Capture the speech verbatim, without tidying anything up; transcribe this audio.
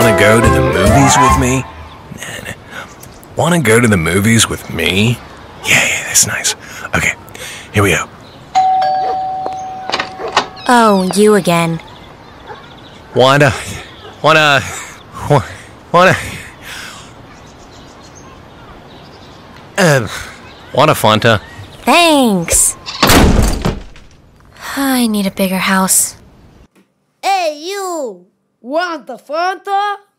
Wanna go to the movies with me? Wanna go to the movies with me? Yeah, yeah, that's nice. Okay, here we go. Oh, you again. Wanna, wanna, wa- wanna, uh, want a Fanta? Thanks. I need a bigger house. Hey, you! Want a Fanta?